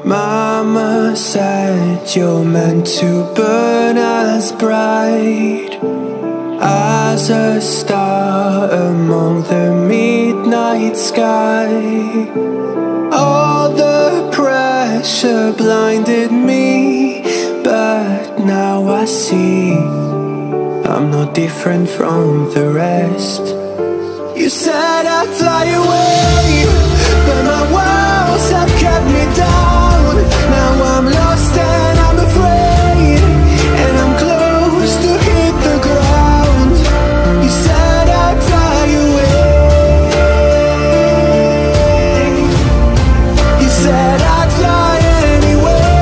Mama said you're meant to burn as bright as a star among the midnight sky. All the pressure blinded me, but now I see I'm not different from the rest. You said I'd fly away, but my walls have kept me down. Now I'm lost and I'm afraid, and I'm close to hit the ground. You said I'd fly away. You said I'd fly anyway,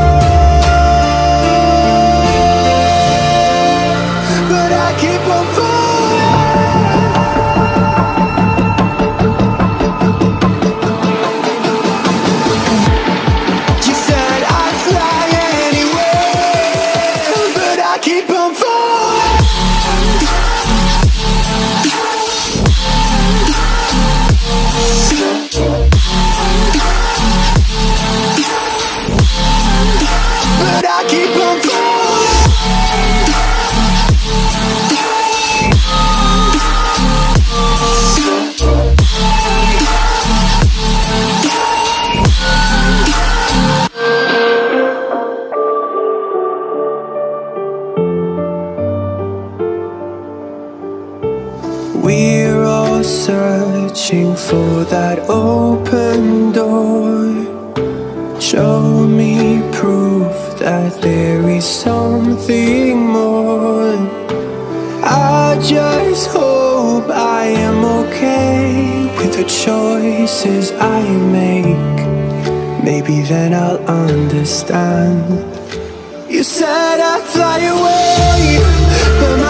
but I keep on We're all searching for that open door. Show me proof that there is something more. I just hope I am okay with the choices I make. Maybe then I'll understand. You said I'd fly away, but